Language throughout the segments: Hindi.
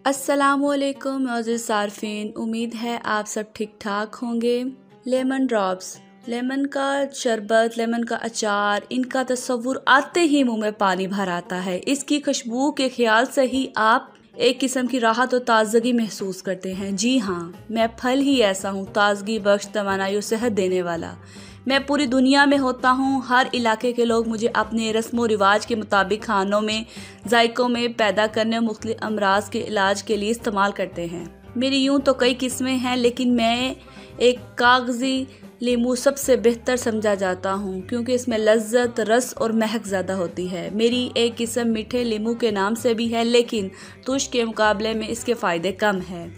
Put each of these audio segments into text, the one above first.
अस्सलामुअलैकुम मोअज़्ज़िज़ सारफीन, उम्मीद है आप सब ठीक ठाक होंगे। लेमन ड्रॉप्स, लेमन का शरबत, लेमन का अचार, इनका तस्वुर आते ही मुंह में पानी भर आता है। इसकी खुशबू के ख्याल से ही आप एक किस्म की राहत और ताजगी महसूस करते हैं। जी हाँ, मैं फल ही ऐसा हूँ, ताजगी बख्श, तवानाई और सेहत देने वाला। मैं पूरी दुनिया में होता हूँ, हर इलाके के लोग मुझे अपने रस्म व रिवाज के मुताबिक खानों में, जायकों में पैदा करने और मुख्तलिफ अमराज के इलाज के लिए इस्तेमाल करते हैं। मेरी यूँ तो कई किस्में हैं, लेकिन मैं एक कागजी लीमू सबसे बेहतर समझा जाता हूँ, क्योंकि इसमें लज्जत, रस और महक ज़्यादा होती है। मेरी एक किस्म मीठे लीमू के नाम से भी है, लेकिन तुश के मुकाबले में इसके फ़ायदे कम हैं।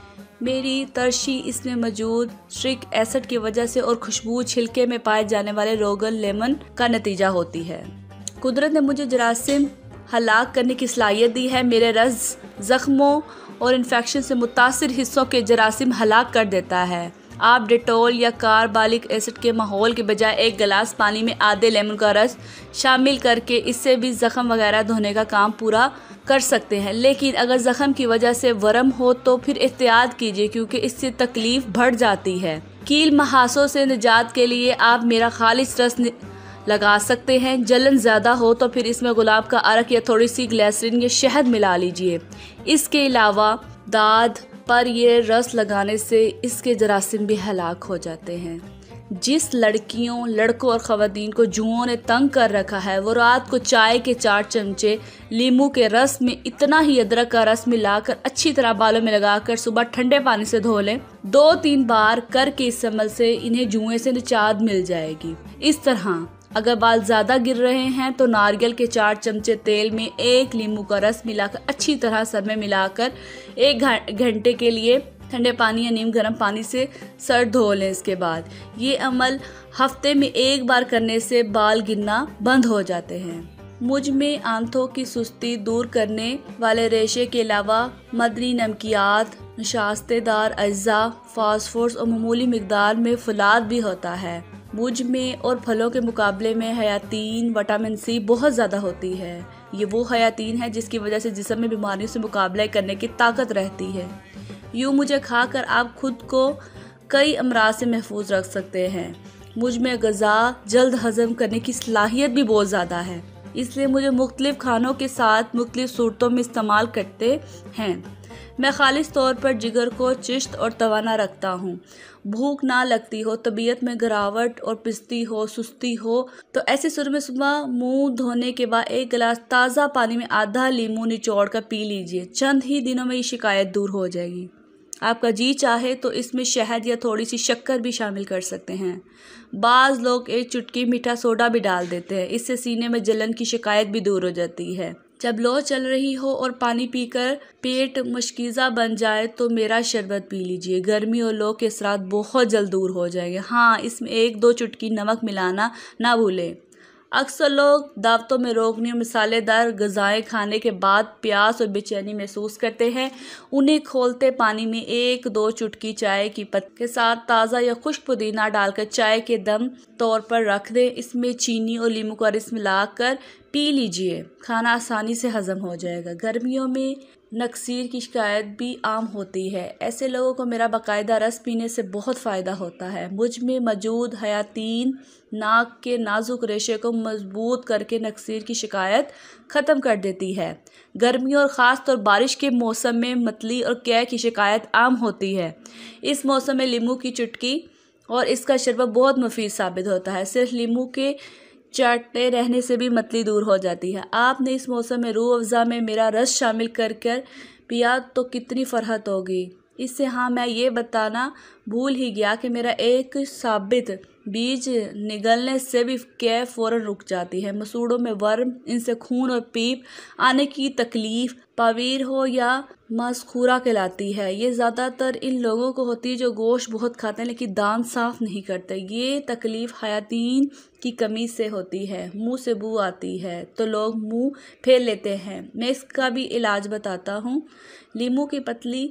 मेरी तरशी इसमें मौजूद स्ट्रिक एसिड की वजह से और खुशबू छिलके में पाए जाने वाले रोगन लेमन का नतीजा होती है। कुदरत ने मुझे जरासीम हलाक करने की सलाहियत दी है। मेरे रस जख्मों और इन्फेक्शन से मुतासिर हिस्सों के जरासीम हलाक कर देता है। आप डेटोल या कार्बालिक एसिड के माहौल के बजाय एक गिलास पानी में आधे लेमन का रस शामिल करके इससे भी ज़ख़म वगैरह धोने का काम पूरा कर सकते हैं। लेकिन अगर ज़ख़म की वजह से वरम हो तो फिर एहतियात कीजिए, क्योंकि इससे तकलीफ बढ़ जाती है। कील महासों से निजात के लिए आप मेरा खालिस रस लगा सकते हैं। जलन ज़्यादा हो तो फिर इसमें गुलाब का अरक या थोड़ी सी ग्लिसरीन या शहद मिला लीजिए। इसके अलावा दाद पर ये रस लगाने से इसके जरासीम भी हलाक हो जाते हैं। जिस लड़कियों, लड़कों और ख़वातीन को जुओं ने तंग कर रखा है, वो रात को चाय के 4 चमचे लीमू के रस में इतना ही अदरक का रस मिलाकर अच्छी तरह बालों में लगाकर सुबह ठंडे पानी से धो लें। 2-3 बार करके इस अमल से इन्हें जुएं से निजात मिल जाएगी। इस तरह अगर बाल ज़्यादा गिर रहे हैं तो नारियल के 4 चमचे तेल में 1 लीमू का रस मिलाकर अच्छी तरह सर में मिलाकर 1 घंटे के लिए ठंडे पानी या नीम गर्म पानी से सर धो लें। इसके बाद ये अमल हफ्ते में 1 बार करने से बाल गिरना बंद हो जाते हैं। मुझ में आंतों की सुस्ती दूर करने वाले रेशे के अलावा मदनी नमकियात, नशास्तेदार अज्जा, फास्फोरस और मामूली मिकदार में फुलाद भी होता है। मुझ में और फलों के मुकाबले में हयातीन, विटामिन सी बहुत ज़्यादा होती है। ये वो हयातीन है जिसकी वजह से जिस्म में बीमारियों से मुकाबला करने की ताकत रहती है। यूँ मुझे खाकर आप खुद को कई अमराज से महफूज रख सकते हैं। मुझ में ग़ज़ा जल्द हज़म करने की सलाहियत भी बहुत ज़्यादा है, इसलिए मुझे मुख्तलिफ खानों के साथ मुख्तलिफ सूरतों में इस्तेमाल करते हैं। मैं खालिस तौर पर जिगर को चुस्त और तवाना रखता हूँ। भूख ना लगती हो, तबीयत में गिरावट और पिस्ती हो, सुस्ती हो, तो ऐसे सूरत में सुबह मुंह धोने के बाद 1 गिलास ताज़ा पानी में आधा लीमू निचोड़ कर पी लीजिए। चंद ही दिनों में ये शिकायत दूर हो जाएगी। आपका जी चाहे तो इसमें शहद या थोड़ी सी शक्कर भी शामिल कर सकते हैं। बाज़ लोग 1 चुटकी मीठा सोडा भी डाल देते हैं, इससे सीने में जलन की शिकायत भी दूर हो जाती है। जब लो चल रही हो और पानी पीकर पेट मशकीज़ा बन जाए तो मेरा शरबत पी लीजिए। गर्मी और लो के असरात बहुत जल्द दूर हो जाएंगे। हाँ, इसमें 1-2 चुटकी नमक मिलाना ना भूलें। अक्सर लोग दावतों में रोगनी और मसालेदार ग़िज़ाएँ खाने के बाद प्यास और बेचैनी महसूस करते हैं। उन्हें खोलते पानी में 1-2 चुटकी चाय की पत्ती के साथ ताज़ा या खुश्क पुदीना डालकर चाय के दम तौर पर रख दें। इसमें चीनी और नींबू का रस मिलाकर पी लीजिए। खाना आसानी से हज़म हो जाएगा। गर्मियों में नक्सीर की शिकायत भी आम होती है। ऐसे लोगों को मेरा बाकायदा रस पीने से बहुत फ़ायदा होता है। मुझ में मौजूद हयातीन नाक के नाजुक रेशे को मजबूत करके नक्सीर की शिकायत ख़त्म कर देती है। गर्मियों और ख़ास तौर बारिश के मौसम में मतली और कै की शिकायत आम होती है। इस मौसम में लीमू की चुटकी और इसका शरबत बहुत मुफीद साबित होता है। सिर्फ लीमू के चाटते रहने से भी मतली दूर हो जाती है। आपने इस मौसम में रूह अफ़ज़ा में मेरा रस शामिल कर पिया तो कितनी फ़रहत होगी। इससे हाँ, मैं ये बताना भूल ही गया कि मेरा एक साबित बीज निगलने से भी कै फ़ौरन रुक जाती है। मसूड़ों में वर्म, इनसे खून और पीप आने की तकलीफ़ पावीर हो या मसखूरा कहलाती है। ये ज़्यादातर इन लोगों को होती है जो गोश्त बहुत खाते हैं लेकिन दांत साफ़ नहीं करते। ये तकलीफ़ हयातीन की कमी से होती है। मुंह से बू आती है तो लोग मुंह फेर लेते हैं। मैं इसका भी इलाज बताता हूँ। लीमू की पतली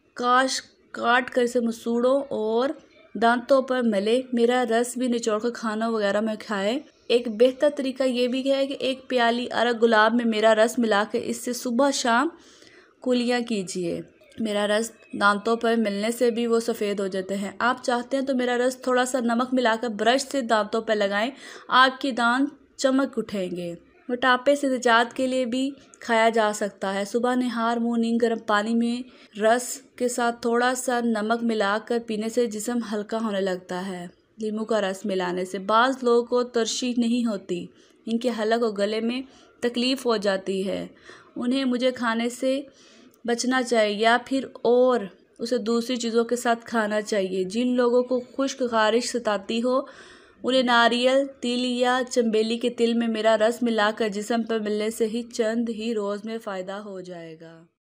काट कर इसे मसूड़ों और दांतों पर मले। मेरा रस भी निचोड़ कर खाना वगैरह में खाएं। एक बेहतर तरीका ये भी है कि 1 प्याली अरग गुलाब में मेरा रस मिला के इससे सुबह शाम कुलियाँ कीजिए। मेरा रस दांतों पर मिलने से भी वो सफ़ेद हो जाते हैं। आप चाहते हैं तो मेरा रस थोड़ा सा नमक मिलाकर ब्रश से दांतों पर लगाएं, आपके दांत चमक उठेंगे। मोटापे से निजात के लिए भी खाया जा सकता है। सुबह निहार मुँह नीम गर्म पानी में रस के साथ थोड़ा सा नमक मिलाकर पीने से जिस्म हल्का होने लगता है। नींबू का रस मिलाने से बाज़ लोगों को तरशीह नहीं होती, इनके हलक और गले में तकलीफ़ हो जाती है, उन्हें मुझे खाने से बचना चाहिए या फिर और उसे दूसरी चीज़ों के साथ खाना चाहिए। जिन लोगों को खुश्क खारिश सताती हो उन्हें नारियल, तिल या चमेली के तिल में मेरा रस मिलाकर जिस्म पर मिलने से ही चंद ही रोज़ में फ़ायदा हो जाएगा।